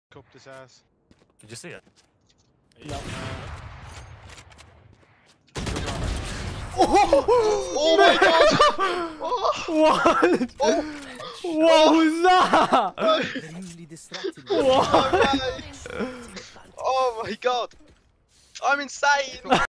Cupped his ass. Did you see it? No. Oh my god! What? Oh. What was that? What? Oh my god! I'm insane!